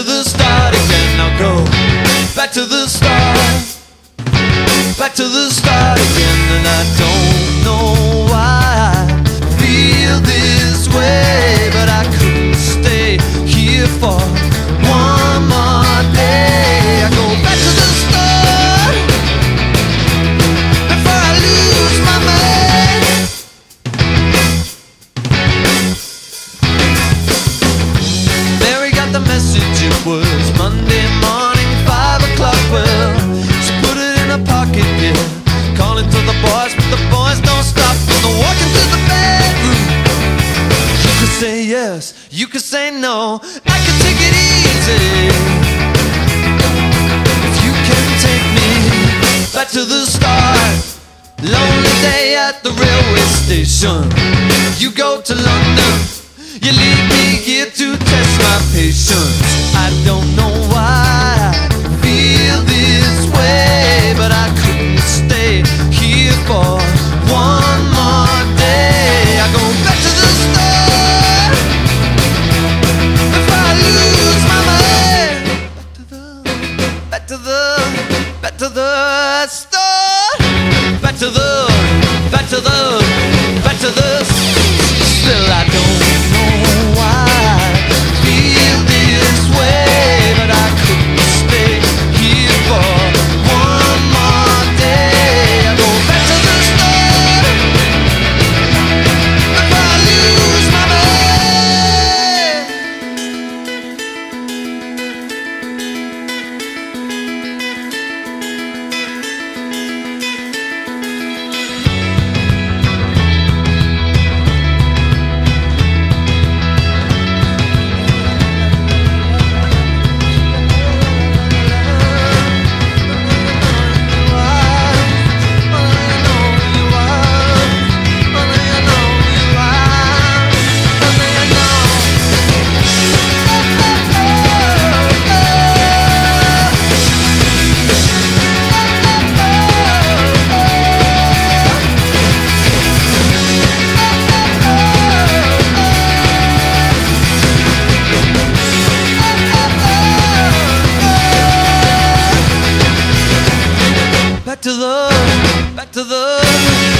the start again. Now go back to the start. Back to the start again. And I don't know why I feel this way, but I couldn't stay here for one more day. I go back to the start before I lose my mind. Mary got the message, it was Monday morning, 5 o'clock. Well, she put it in her pocket, yeah, calling to the boys, but the boys don't stop when they're walking to the bedroom. You could say yes, you could say no, I could take it easy if you can take me back to the start. Lonely day at the railway station. You go to London, you leave me here to test my patience. I don't know why I feel this way, but I couldn't stay here for one more day. I go back to the start before I lose my mind. Back to the start. Back to the still I don't know why I feel this way, but I couldn't stay here for one more day. I go back to the start before I lose my back to the